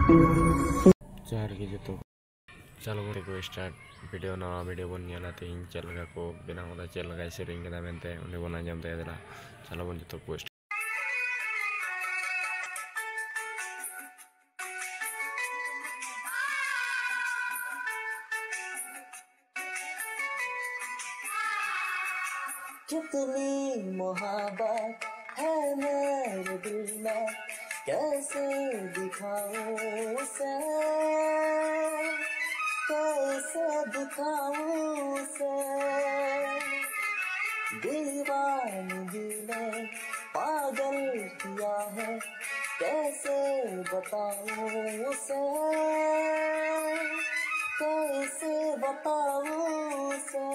चार के जो तो चलो को स्टार्ट वीडियो नवा वीडियो बन नेला तेहिं चल लगा को बेना होदा चल लगा सेरिंग कदा मेनते उन्हें बना जम दे देला चलो बन जो को कितनी मोहब्बत है मेरे दिल में, कैसे दिखाऊं उसे, कैसे दिखाऊं उसे। दीवानगी ने पागल किया है, कैसे बताऊं उसे, कैसे बताऊं उसे।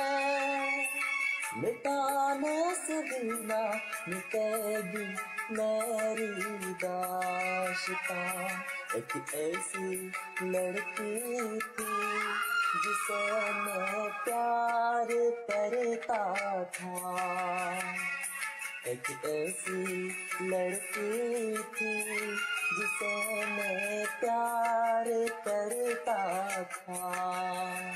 मिटाने से भी ना मिटेगी मेरी दास्तां। एक ऐसी लड़की थी जिसे मैं प्यार करता था, एक ऐसी लड़की थी जिसे मैं प्यार करता था।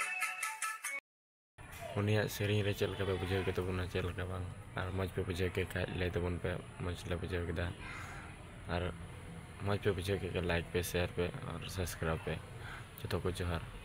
उन्हें सेरिंग रे चल पे बुझे के तो बुना चल का बांग और मज पे बुझे के ले तो बुन पे मज ले बुझे के दा और मज पे बुझे के लाइक पे शेयर पे और सब्सक्राइब पे जो तो कुछ हर